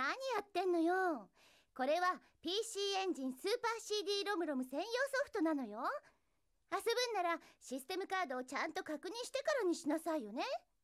何やってんのよ。これは PC エンジンスーパー CD ロムロム専用ソフトなのよ。遊ぶんならシステムカードをちゃんと確認してからにしなさいよね。